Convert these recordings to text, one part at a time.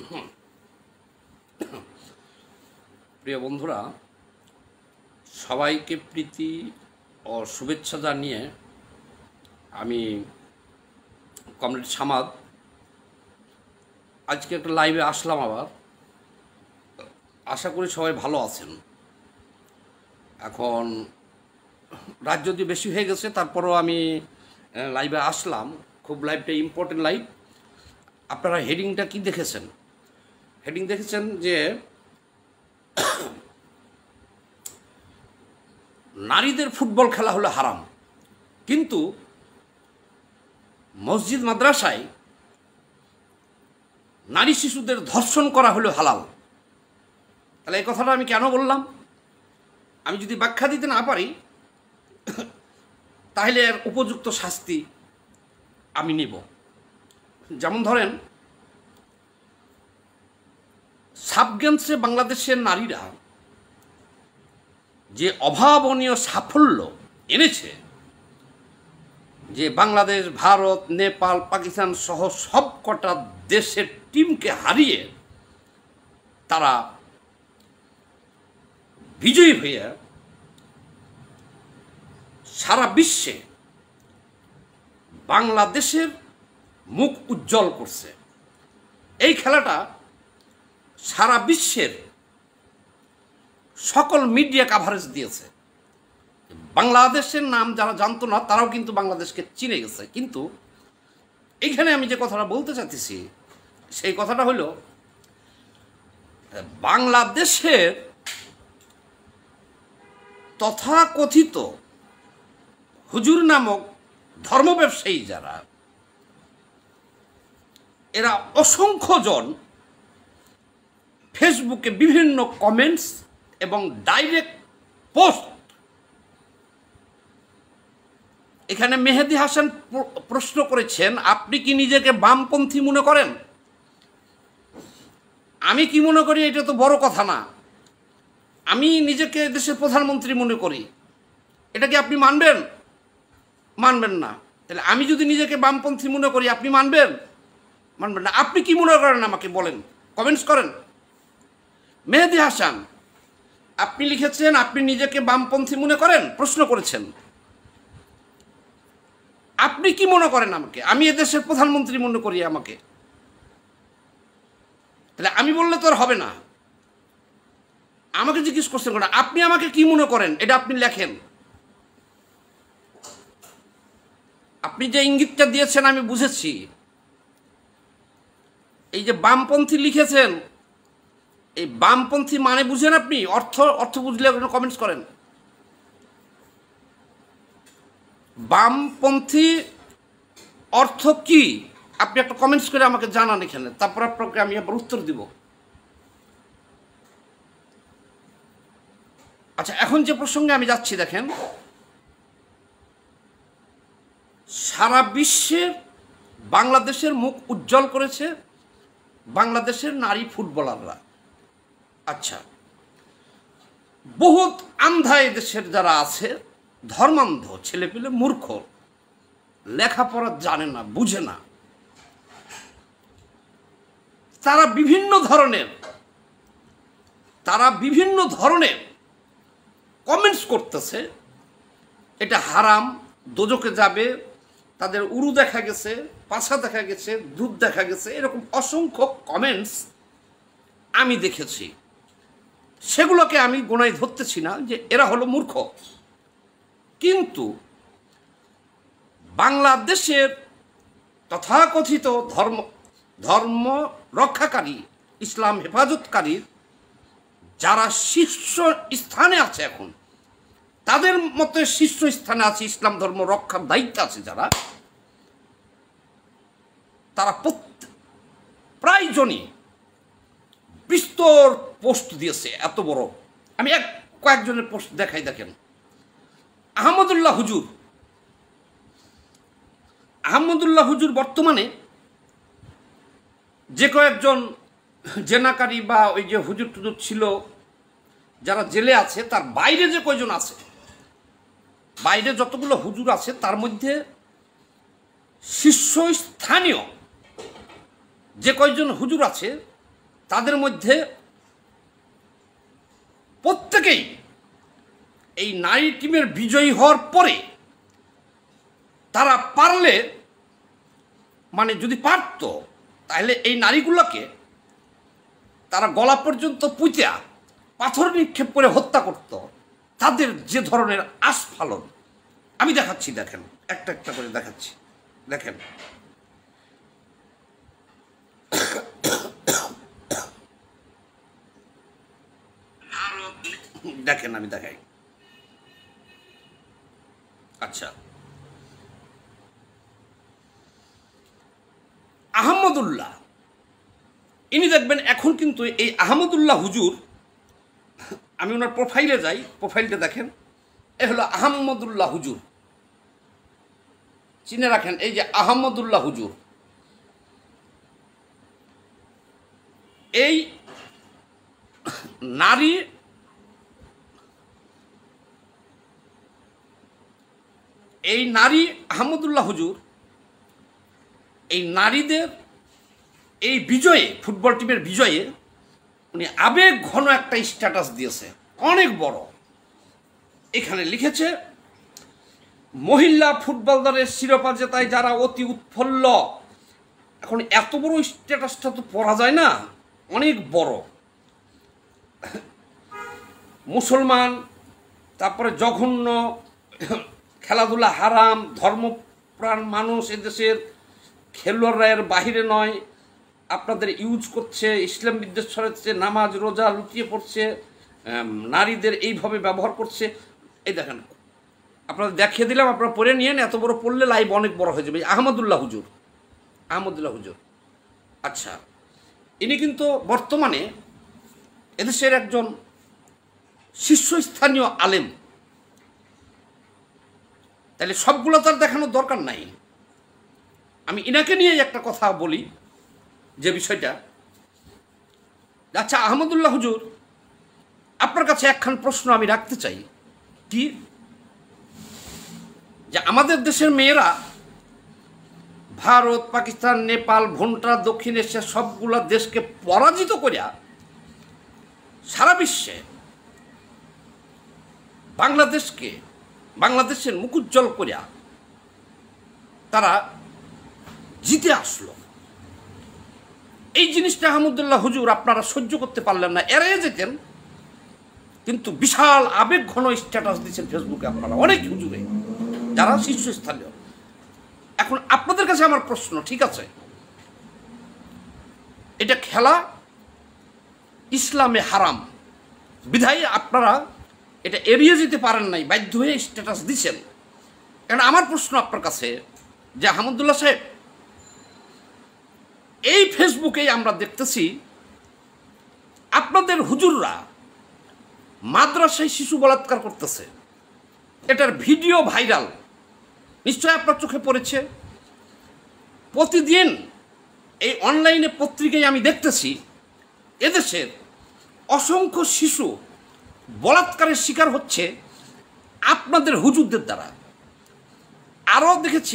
প্রিয় বন্ধুরা, সবাইকে প্রীতি ও শুভেচ্ছা জানিয়ে আমি কমরেড সামাদ আজকে একটা লাইভে আসলাম। আবার আশা করি সবাই ভালো আছেন। এখন রাত যদি বেশি হয়ে গেছে, তারপরেও আমি লাইভে আসলাম। খুব লাইভটা ইম্পর্টেন্ট লাইভ। আপনারা হেডিংটা কি দেখেছেন? হেডিং দেখেছেন যে নারীদের ফুটবল খেলা হলো হারাম, কিন্তু মসজিদ মাদ্রাসায় নারী শিশুদের ধর্ষণ করা হলো হালাল। তাহলে এই কথাটা আমি কেন বললাম? আমি যদি ব্যাখ্যা দিতে না পারি, তাহলে এর উপযুক্ত শাস্তি আমি নিব। যেমন ধরেন, সাব গেমসে বাংলাদেশের নারীরা যে অভাবনীয় সাফল্য এনেছে, যে বাংলাদেশ, ভারত, নেপাল, পাকিস্তান সহ সব কটা দেশের টিমকে হারিয়ে তারা বিজয়ী হয়ে সারা বিশ্বে বাংলাদেশের মুখ উজ্জ্বল করছে। এই খেলাটা সারা বিশ্বের সকল মিডিয়া কাভারেজ দিয়েছে। বাংলাদেশের নাম যারা জানতো না, তারাও কিন্তু বাংলাদেশকে চিনে গেছে। কিন্তু এইখানে আমি যে কথাটা বলতে চাইতেছি, সেই কথাটা হলো, বাংলাদেশের তথাকথিত হুজুর নামক ধর্ম ব্যবসায়ী যারা, এরা অসংখ্য জন ফেসবুকে বিভিন্ন কমেন্টস এবং ডাইরেক্ট পোস্ট, এখানে মেহেদি হাসান প্রশ্ন করেছেন, আপনি কি নিজেকে বামপন্থী মনে করেন? আমি কি মনে করি এটা তো বড় কথা না। আমি নিজেকে দেশের প্রধানমন্ত্রী মনে করি। এটা কি আপনি মানবেন? মানবেন না। তাহলে আমি যদি নিজেকে বামপন্থী মনে করি, আপনি মানবেন? মানবেন না। আপনি কি মনে করেন আমাকে বলেন, কমেন্টস করেন। মেহেদি হাসান, আপনি লিখেছেন আপনি নিজেকে বামপন্থী মনে করেন, প্রশ্ন করেছেন। আপনি কি মনে করেন আমাকে? আমি এদেশের প্রধানমন্ত্রী মনে করি আমাকে। তাহলে আমি বললে তো আর হবে না। আমাকে জিজ্ঞেস করছেন কেন আপনি আমাকে কি মনে করেন, এটা আপনি লেখেন। আপনি যে ইঙ্গিতটা দিয়েছেন আমি বুঝেছি। এই যে বামপন্থী লিখেছেন, এই বামপন্থী মানে বুঝেন আপনি? অর্থ বুঝলে কমেন্টস করেন। বামপন্থী অর্থ কি আপনি একটা কমেন্টস করে আমাকে জানান এখানে, তারপর আপনাকে আমি আবার উত্তর দিব। আচ্ছা, এখন যে প্রসঙ্গে আমি যাচ্ছি, দেখেন, সারা বিশ্বের বাংলাদেশের মুখ উজ্জ্বল করেছে বাংলাদেশের নারী ফুটবলাররা। আচ্ছা, বহুত আন্ধা দেশের যারা আছে, ধর্মান্ধ ছেলেপিলে, মূর্খ, লেখাপড়া জানে না, বুঝে না, তারা বিভিন্ন ধরনের কমেন্টস করতেছে, এটা হারাম, দোজকে যাবে, তাদের উরু দেখা গেছে, পাছা দেখা গেছে, দুধ দেখা গেছে, এরকম অসংখ্য কমেন্টস আমি দেখেছি। সেগুলোকে আমি গোনায় ধরতেছি না যে এরা হলো মূর্খ, কিন্তু বাংলাদেশের তথাকথিত ধর্ম রক্ষাকারী, ইসলাম হেফাজতকারী যারা শীর্ষ স্থানে আছে, এখন তাদের মতে শীর্ষ স্থানে আছে, ইসলাম ধর্ম রক্ষার দায়িত্বে আছে যারা, তারা প্রায়জনই বিস্তর পোস্ট দিয়েছে। এত বড়, আমি কয়েকজনের পোস্ট দেখাই। দেখেন, আহমদুল্লাহ হুজুর বর্তমানে যে কয়েকজন জেনাকারী বা ওই যে হুজুর টুজুর ছিল যারা জেলে আছে, তার বাইরে যে কয়জন আছে, বাইরে যতগুলো হুজুর আছে, তার মধ্যে শীর্ষস্থানীয় যে কয়জন হুজুর আছে, তাদের মধ্যে প্রত্যেকেই এই নারী টিমের বিজয়ী হওয়ার পরে তারা পারলে, মানে যদি পারত, তাহলে এই নারীগুলোকে তারা গলা পর্যন্ত পুঁতিয়া পাথর নিক্ষেপ করে হত্যা করত। তাদের যে ধরনের আস্ফালন আমি দেখাচ্ছি, দেখেন, একটা একটা করে দেখাচ্ছি, দেখেন। দেখেন, আমি দেখাই। আচ্ছা, আহমদুল্লাহ, ইনি দেখবেন এখন কিন্তু এই আহমদুল্লাহ হুজুর, আমি ওনার প্রোফাইলে যাই, প্রোফাইলটা দেখেন, এ হলো আহমদুল্লাহ হুজুর, চিনে রাখেন, এই যে আহমদুল্লাহ হুজুর, এই নারী আহমদুল্লাহ হুজুর এই নারীদের এই বিজয়ে, ফুটবল টিমের বিজয়ে উনি আবেগ ঘন একটা স্ট্যাটাস দিয়েছে, অনেক বড়। এখানে লিখেছে, মহিলা ফুটবল দলের শিরোপা জেতায় যারা অতি উৎফুল্ল। এখন এত বড় স্ট্যাটাসটা তো পড়া যায় না, অনেক বড়। মুসলমান, তারপরে জঘন্য, খেলাধুলা হারাম, ধর্মপ্রাণ মানুষ এদেশের, খেলোয়াড়রা এর বাহিরে নয়, আপনাদের ইউজ করছে, ইসলাম বিদ্বেষ ছড়াচ্ছে, নামাজ রোজা লুটিয়ে পড়ছে, নারীদের এইভাবে ব্যবহার করছে। এই দেখেন, আপনাদের দেখিয়ে দিলাম, আপনারা পড়ে নিয়েন, এত বড় পড়লে লাইভ অনেক বড় হয়ে যাবে। আহমদুল্লাহ হুজুর, আচ্ছা, ইনি কিন্তু বর্তমানে এদেশের একজন শীর্ষস্থানীয় আলেম। তাহলে সবগুলো তার দেখানোর দরকার নাই। আমি ইনাকে নিয়ে একটা কথা বলি, যে বিষয়টা, আচ্ছা আহমদুল্লাহ হুজুর, আপনার কাছে একখান প্রশ্ন আমি রাখতে চাই, কি যে আমাদের দেশের মেয়েরা ভারত, পাকিস্তান, নেপাল, ভুটান, দক্ষিণ এশিয়া সবগুলো দেশকে পরাজিত করিয়া সারা বিশ্বে বাংলাদেশের মুখ উজ্জ্বল করিয়া তারা জিতে আসলো। এই জিনিসটা আহমদুল্লাহ হুজুর আপনারা সহ্য করতে পারলেন না, এড়িয়ে যেতেন, কিন্তু বিশাল আবেগ ঘন স্ট্যাটাস দিচ্ছেন ফেসবুকে আপনারা, অনেক হুজুরে যারা শীর্ষস্থানীয়। এখন আপনাদের কাছে আমার প্রশ্ন, ঠিক আছে, এটা খেলা ইসলামে হারাম, বিধায় আপনারা এটা এড়িয়ে যেতে পারেন নাই, বাধ্য হয়ে স্ট্যাটাস দিচ্ছেন। কারণ আমার প্রশ্ন আপনার কাছে, যে আহমদুল্লাহ সাহেব, এই ফেসবুকেই আমরা দেখতেছি আপনাদের হুজুররা মাদ্রাসায় শিশু বলাৎকার করতেছে, এটার ভিডিও ভাইরাল, নিশ্চয় আপনার চোখে পড়েছে। প্রতিদিন এই অনলাইনে পত্রিকায় আমি দেখতেছি এদেশের অসংখ্য শিশু বলাৎকারের শিকার হচ্ছে আপনাদের হুজুরদের দ্বারা। আরও দেখেছি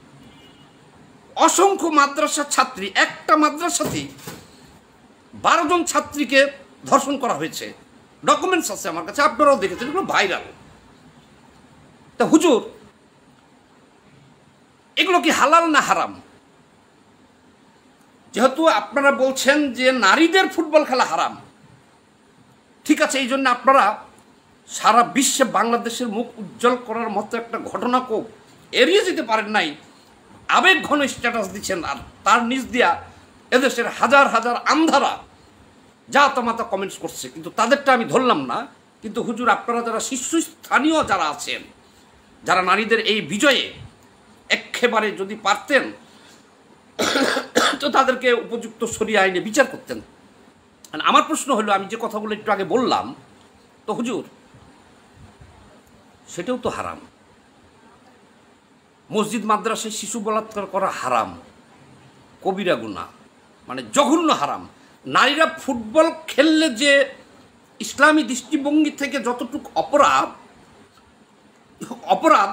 অসংখ্য মাদ্রাসার ছাত্রী, একটা মাদ্রাসাতেই 12 জন ছাত্রীকে ধর্ষণ করা হয়েছে, ডকুমেন্টস আছে আমার কাছে, আপনারাও দেখেছেন, এগুলো ভাইরাল। তা হুজুর, এগুলো কি হালাল না হারাম? যেহেতু আপনারা বলছেন যে নারীদের ফুটবল খেলা হারাম, ঠিক আছে, এই জন্য আপনারা সারা বিশ্বে বাংলাদেশের মুখ উজ্জ্বল করার মতো একটা ঘটনাকেও এড়িয়ে যেতে পারেন নাই, আবেগ ঘন স্ট্যাটাস দিচ্ছেন। আর তার নিচ দিয়া এদেশের হাজার হাজার আন্ধারা যা তামাতা কমেন্টস করছে, কিন্তু তাদেরটা আমি ধরলাম না। কিন্তু হুজুর, আপনারা যারা শীর্ষস্থানীয় যারা আছেন, যারা নারীদের এই বিজয়ে একেবারে যদি পারতেন তো তাদেরকে উপযুক্ত শরিয়া আইনে বিচার করতেন। আমার প্রশ্ন হলো, আমি যে কথাগুলো একটু আগে বললাম, তো হুজুর সেটাও তো হারাম। মসজিদ মাদ্রাসায় শিশু বলাৎকার করা হারাম, কবিরা গুনাহ, মানে জঘন্য হারাম। নারীরা ফুটবল খেললে যে ইসলামী দৃষ্টিভঙ্গি থেকে যতটুকু অপরাধ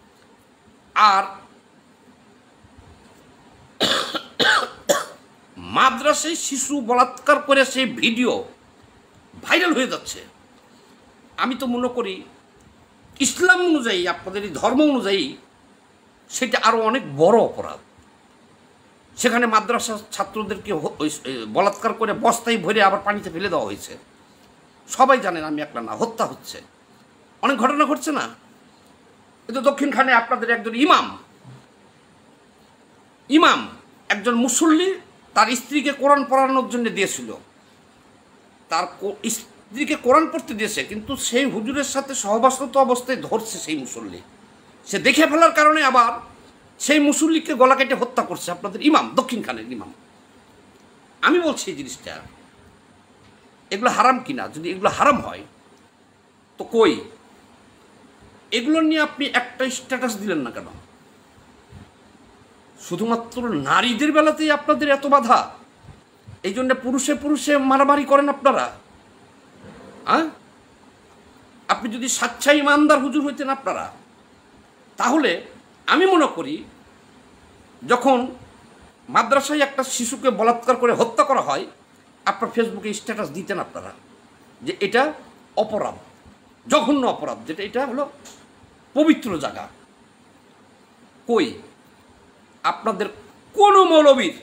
আর মাদ্রাসায় শিশু বলাৎকার করে সেই ভিডিও ভাইরাল হয়ে যাচ্ছে। আমি তো মনে করি ইসলাম অনুযায়ী, আপনাদের এই ধর্ম অনুযায়ী সেটা আরও অনেক বড় অপরাধ। সেখানে মাদ্রাসার ছাত্রদেরকে বলাৎকার করে বস্তায় ভরে আবার পানিতে ফেলে দেওয়া হয়েছে। সবাই জানেন, আমি একলা না, হত্যা হচ্ছে, অনেক ঘটনা ঘটছে না। কিন্তু দক্ষিণখানে আপনাদের একজন ইমাম একজন মুসল্লি তার স্ত্রীকে কোরআন পড়ানোর জন্য দিয়েছিল, তার স্ত্রীকে কোরআন পড়তে দিয়েছে, কিন্তু সেই হুজুরের সাথে সহবাসরত অবস্থায় ধরছে সেই মুসল্লি। সে দেখে ফেলার কারণে আবার সেই মুসল্লিকে গলা কেটে হত্যা করছে আপনাদের ইমাম, দক্ষিণখানের ইমাম। আমি বলছি এই জিনিসটা এগুলো হারাম কিনা? যদি এগুলো হারাম হয় তো কই এগুলো নিয়ে আপনি একটা স্ট্যাটাস দিলেন না কেন? শুধুমাত্র নারীদের বেলাতেই আপনাদের এত বাধা, এই জন্য পুরুষে মারামারি করেন আপনারা। আপনি যদি স্বাচ্ছা ইমানদার হুজুর হইতেন আপনারা, তাহলে আমি মনে করি যখন মাদ্রাসায় একটা শিশুকে বলাৎকার করে হত্যা করা হয়, আপনার ফেসবুকে স্ট্যাটাস দিতেন আপনারা যে এটা অপরাধ, জঘন্য অপরাধ, যেটা এটা হলো পবিত্র জায়গা। কই আপনাদের কোনো মৌলবীর,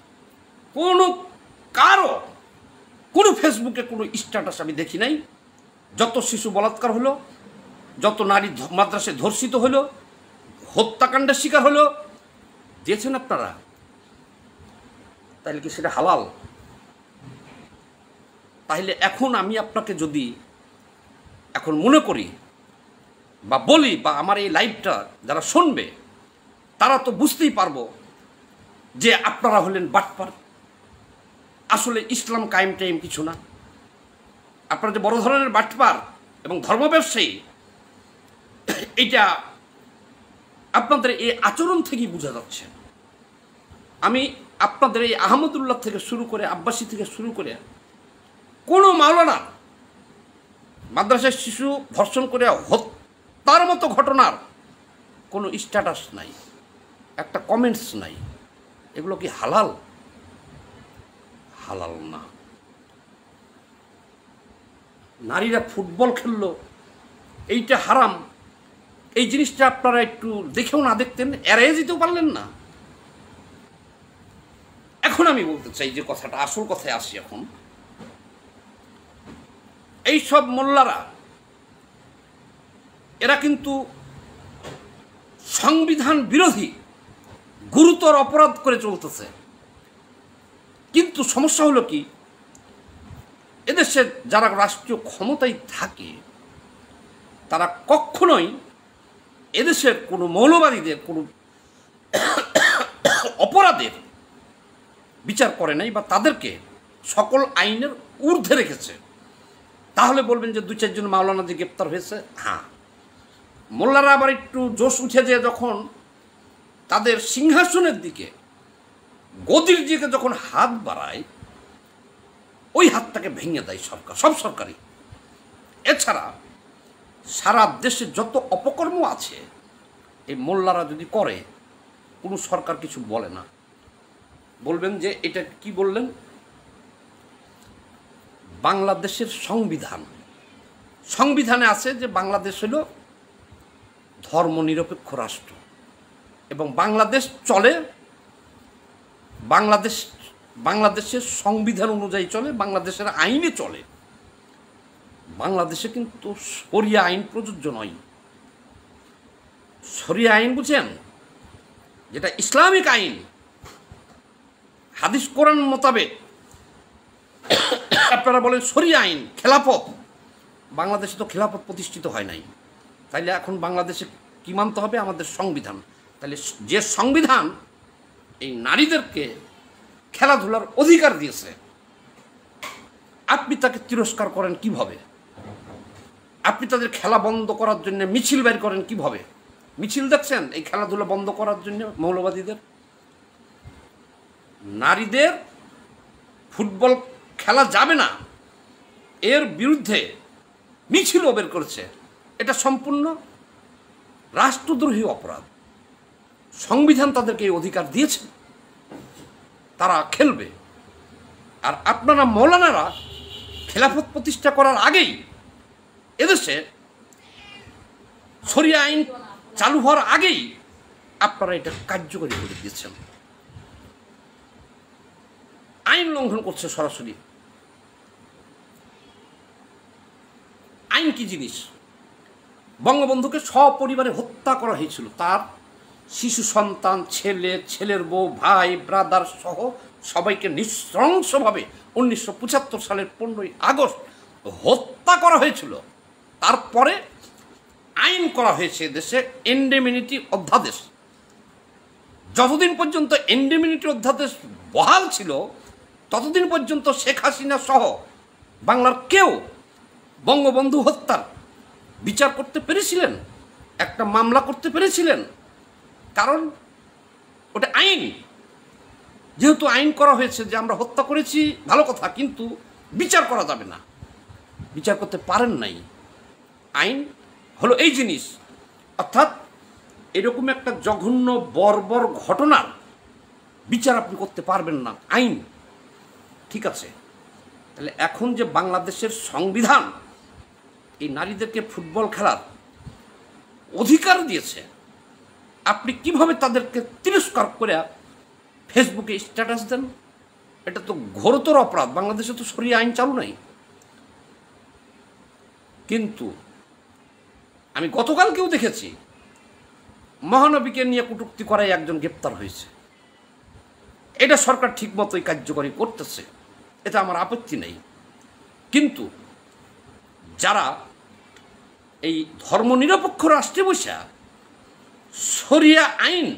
কোনো ফেসবুকে কোনো স্ট্যাটাস আমি দেখি নাই। যত শিশু বলাৎকার হলো, যত নারী মাদ্রাসায় ধর্ষিত হলো, হত্যাকাণ্ডের শিকার হলো, দিয়েছেন আপনারা। তাহলে কি সেটা হালাল? তাহলে এখন আমি আপনাকে যদি এখন মনে করি বা বলি, বা আমার এই লাইভটা যারা শুনবে তারা তো বুঝতেই পারবো যে আপনারা হলেন বাটপার। আসলে ইসলাম কায়েম টাইম কিছু না। আপনারা যে বড় ধরনের বাটপার এবং ধর্ম ব্যবসায়ী, এটা আপনাদের এই আচরণ থেকেই বোঝা যাচ্ছে। আমি আপনাদের এই আহমদুল্লাহ থেকে শুরু করে, আব্বাসী থেকে শুরু করে, কোনো মাওলানা মাদ্রাসার শিশু ধর্ষণ করে হত্যার মতো ঘটনার কোনো স্ট্যাটাস নাই, একটা কমেন্টস নাই। এগুলো কি হালাল? হালাল না। নারীরা ফুটবল খেললো, এইটা হারাম, এই জিনিসটা আপনারা একটু দেখেও না দেখতেন, এড়িয়ে যেতেও পারলেন না। এখন আমি বলতে চাই যে কথাটা, আসল কথায় আসি। এখন এই সব মোল্লারা, এরা কিন্তু সংবিধান বিরোধী গুরুতর অপরাধ করে চলতেছে। কিন্তু সমস্যা হলো কি, এদেশে যারা রাষ্ট্রীয় ক্ষমতায় থাকে তারা কখনোই এদেশের কোনো মৌলবাদীদের, কোনো অপরাধের বিচার করে নাই, বা তাদেরকে সকল আইনের ঊর্ধ্বে রেখেছে। তাহলে বলবেন যে 2-4 জন মাওলানা যে গ্রেপ্তার হয়েছে, হ্যাঁ, মোল্লারা আবার একটু জোশ উঠে যে যখন তাদের সিংহাসনের দিকে, গদির দিকে যখন হাত বাড়ায়, ওই হাতটাকে ভেঙে দেয় সরকার, সব সরকারি। এছাড়া সারা দেশে যত অপকর্ম আছে, এই মোল্লারা যদি করে, কোনো সরকার কিছু বলে না। বলবেন যে এটা কি বললেন? বাংলাদেশের সংবিধানে আছে যে বাংলাদেশ হলো ধর্মনিরপেক্ষ রাষ্ট্র, এবং বাংলাদেশ চলে, বাংলাদেশের সংবিধান অনুযায়ী চলে, বাংলাদেশের আইনে চলে। বাংলাদেশে কিন্তু শরিয়া আইন প্রযোজ্য নয়। শরিয়া আইন বুঝেন, যেটা ইসলামিক আইন, হাদিস কোরআন মোতাবেক আপনারা বলেন শরিয়া আইন, খেলাফত। বাংলাদেশে তো খেলাফত প্রতিষ্ঠিত হয় নাই। তাইলে এখন বাংলাদেশে কি মানতে হবে? আমাদের সংবিধান। তাহলে যে সংবিধান এই নারীদেরকে খেলাধুলার অধিকার দিয়েছে, আপনি তাকে তিরস্কার করেন কিভাবে? আপনি তাদের খেলা বন্ধ করার জন্য মিছিল বের করেন কিভাবে? মিছিল দেখছেন এই খেলাধুলা বন্ধ করার জন্য মৌলবাদীদের? নারীদের ফুটবল খেলা যাবে না, এর বিরুদ্ধে মিছিলও বের করেছে। এটা সম্পূর্ণ রাষ্ট্রদ্রোহী অপরাধ। সংবিধান তাদেরকে এই অধিকার দিয়েছে, তারা খেলবে। আর আপনারা মৌলানারা খেলাফত প্রতিষ্ঠা করার আগেই এদেশে শরিয়া আইন চালু হওয়ার আগেই আপনারা এটা কার্যকরী করে দিয়েছেন। আইন লঙ্ঘন করছে সরাসরি। আইন কি জিনিস? বঙ্গবন্ধুকে সপরিবারে হত্যা করা হয়েছিল, তার শিশু সন্তান, ছেলে, ছেলের বউ, ভাই, ব্রাদার সহ সবাইকে নৃশংসভাবে 1975 সালের 15ই আগস্ট হত্যা করা হয়েছিল। তারপরে আইন করা হয়েছে দেশে ইন্ডেমিনিটি অধ্যাদেশ। যতদিন পর্যন্ত ইন্ডেমিনিটি অধ্যাদেশ বহাল ছিল ততদিন পর্যন্ত শেখ হাসিনা সহ বাংলার কেউ বঙ্গবন্ধু হত্যার বিচার করতে পেরেছিলেন, একটা মামলা করতে পেরেছিলেন, কারণ ওটা আইন। যেহেতু আইন করা হয়েছে যে আমরা হত্যা করেছি, ভালো কথা, কিন্তু বিচার করা যাবে না, বিচার করতে পারেন নাই। আইন হলো এই জিনিস, অর্থাৎ এরকম একটা জঘন্য বর্বর ঘটনার বিচার আপনি করতে পারবেন না, আইন। ঠিক আছে, তাহলে এখন যে বাংলাদেশের সংবিধান এই নারীদেরকে ফুটবল খেলার অধিকার দিয়েছে, আপনি কিভাবে তাদেরকে তিরস্কার করে ফেসবুকে স্ট্যাটাস দেন? এটা তো ঘোরতর অপরাধ। বাংলাদেশে তো শরিয়া আইন চালু নাই। কিন্তু আমি গতকালকেও দেখেছি মহানবীকে নিয়ে কটূক্তি করায় একজন গ্রেপ্তার হয়েছে। এটা সরকার ঠিক মতোই কার্যকরী করতেছে, এটা আমার আপত্তি নেই। কিন্তু যারা এই ধর্মনিরপেক্ষ রাষ্ট্রে বসে শরিয়া আইন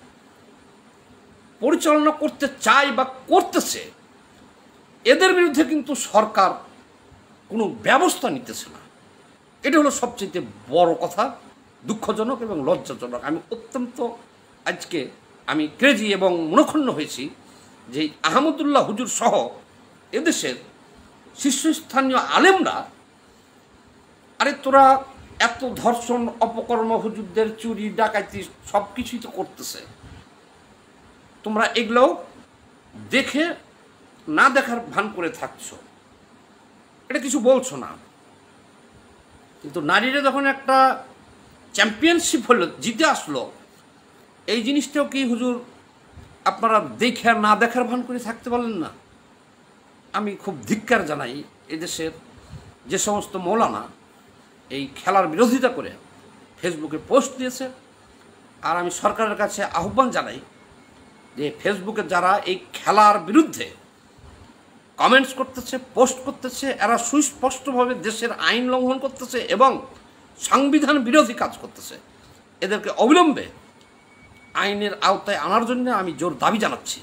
পরিচালনা করতে চায় বা করতেছে, এদের বিরুদ্ধে কিন্তু সরকার কোনো ব্যবস্থা নিতেছে না। এটা হলো সবচেয়ে বড় কথা, দুঃখজনক এবং লজ্জাজনক। আমি অত্যন্ত আজকে আমি ক্রেজি এবং মনক্ষুণ্ণ হয়েছি যে আহমদুল্লাহ হুজুর সহ এদেশের শীর্ষস্থানীয় আলেমরা, আরে তোরা এত ধর্ষণ, অপকর্ম, হুজুরদের চুরি, ডাকাতি সব কিছুই তো করতেছে, তোমরা এগুলোও দেখে না দেখার ভান করে থাকছো, এটা কিছু বলছো না। কিন্তু নারীরা যখন একটা চ্যাম্পিয়নশিপ হলো, জিতে আসলো, এই জিনিসটাও কি হুজুর আপনারা দেখে আর না দেখার ভান করে থাকতে পারলেন না? আমি খুব ধিক্কার জানাই এদেশের যে সমস্ত মৌলানা এই খেলার বিরোধিতা করে ফেসবুকে পোস্ট দিয়েছে। আর আমি সরকারের কাছে আহ্বান জানাই যে ফেসবুকে যারা এই খেলার বিরুদ্ধে কমেন্টস করতেছে, পোস্ট করতেছে, এরা সুস্পষ্টভাবে দেশের আইন লঙ্ঘন করতেছে এবং সংবিধান বিরোধী কাজ করতেছে। এদেরকে অবিলম্বে আইনের আওতায় আনার জন্য আমি জোর দাবি জানাচ্ছি।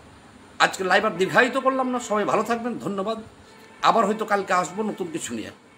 আজকে লাইভ আর দীর্ঘায়িত করলাম না, সবাই ভালো থাকবেন, ধন্যবাদ। আবার হয়তো কালকে আসবো নতুন কিছু নিয়ে।